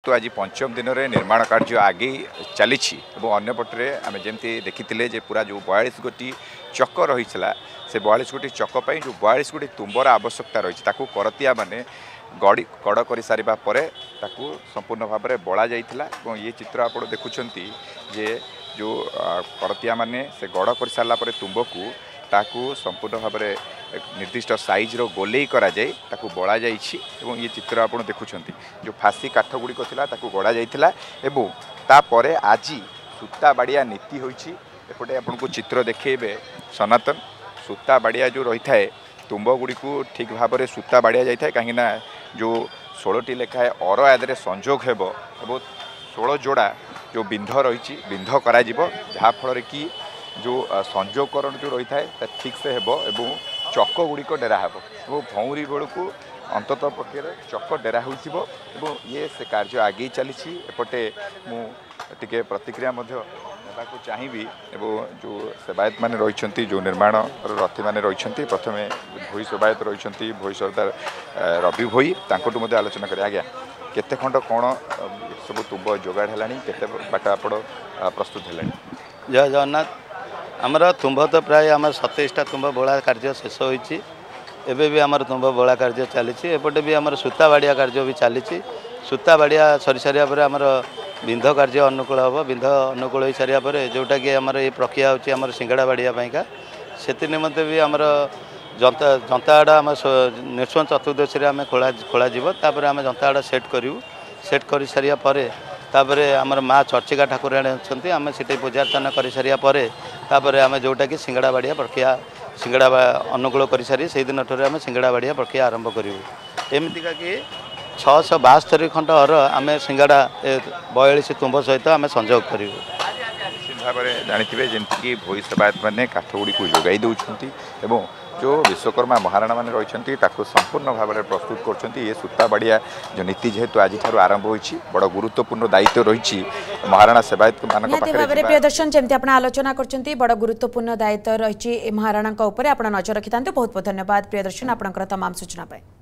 जेहेतु आज पंचम दिन में निर्माण कार्य आगे चली अंपटे आम जमी देखी पूरा जो 42 गोटी चक रही से 42 गोटी चक जो 42 गोटी तुम्बर आवश्यकता रही करतिया माने गड़ी कड़ कर सारा पर संपूर्ण भाव में बड़ा जाइथिला ये चित्र आप देखुंत जे जो करतिया माने से गड़ कर सारा पर तुम्ब को ताकू संपूर्ण भाव में निर्दिष्ट साइज रो गोलेई करा जाए ताकू बड़ा जाइछि एवं ये चित्र आप देखुंत जो फासी काठ गुड़िक थिला ताकू गड़ा जाइथिला एवं तापरे आज सूता बाड़िया नीति होइछि एपटे आपको चित्र देखेबे सनातन सूता बाड़िया जो रही थाए तुम्ब गुड़ी को ठीक भाव में सूता बाड़िया जाए कहीं जो 16टी लेखाएं अर आदि संजोग हेब एवं 16 जोड़ा जो बिंध रही बिंध करा जहाँफल कि जो संजोगकरण जो रही है ठीक से हेब एवं चक गुड़िक डेरा हेब और भौरी बेलू को अंतत पक्षे चक डेरा हो ये से कार्य आगे चली एपटे मुझे प्रतिक्रिया चाहिए एवं जो सेवायत मैंने रही जो निर्माण रथी मैंने रही प्रथम भोई सेवायत रही भोई सरदार रवि भोई तांकोटू आलोचना करें आज्ञा केते खंड कौन सब तुम्ब जोगाड़ है बाट आप प्रस्तुत है जय जगन्नाथ आमर तुम्ब तो प्राय आम 27टा तुम्ब बोला कार्य शेष होती एबे भी आमर तुम्ब बोला कार्य चली एपटे भी आमर सूता बाड़िया कार्य भी चली सूता बाड़िया सरी सारा पर आमर बिंध कार्य अनुकूल हम बिंध अनुकूल हो सारा पर जोटा कि आमर ये प्रक्रिया होमर सिंगड़ा बाड़िया से निमंते भी आमर जंताड़ा आम निश्चय चतुर्दशी आम खोल तापर आम जंताड़ा सेट करूँ सेट कर सारा पर तापर आमर माँ चर्चिका ठाकुराणी अच्छा आम से पूजा अर्चना कर सारा पर आम जोटा कि सिंगड़ा बाड़िया प्रक्रिया सिंगड़ा अनुकूल कर सारी से दिन ठार आम सिंगड़ा बाड़िया प्रक्रिया आरंभ करूँ एमतीका कि 672 खंड अर आम सिंगड़ा 42 तुम्ब सहित आम संजोग करूँ निश्चित भाव में जानते जमीक भोई सेवायत मैंने काठ गुड़ी को जोगाई दौरान एवं जो विश्वकर्मा महाराणा मैंने रही संपूर्ण भाव में प्रस्तुत कर ये सूता बाड़िया जो नीति जेहेतु आज आरंभ होती बड़ गुरुत्वपूर्ण दायित्व रही महाराणा सेवायत प्रियदर्शन जमी आप आलोचना कर बड़ गुरुत्वपूर्ण दायित्व रही महाराणा नजर रखि बहुत बहुत धन्यवाद प्रियदर्शन आपंकर तमाम सूचना पाए।